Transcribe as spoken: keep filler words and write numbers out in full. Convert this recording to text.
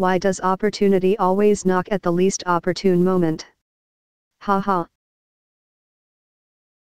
Why does opportunity always knock at the least opportune moment? Ha ha.